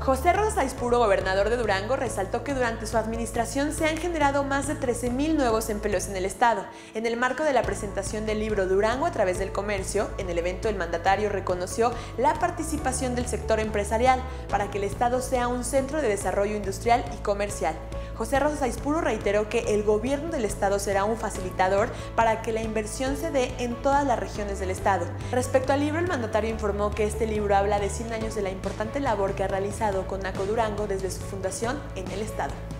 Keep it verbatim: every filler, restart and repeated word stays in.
José Rosas Aispuro, gobernador de Durango, resaltó que durante su administración se han generado más de trece mil nuevos empleos en el estado. En el marco de la presentación del libro Durango a través del comercio, en el evento el mandatario reconoció la participación del sector empresarial para que el estado sea un centro de desarrollo industrial y comercial. José Rosas Aispuro reiteró que el gobierno del estado será un facilitador para que la inversión se dé en todas las regiones del estado. Respecto al libro, el mandatario informó que este libro habla de cien años de la importante labor que ha realizado Conaco Durango desde su fundación en el estado.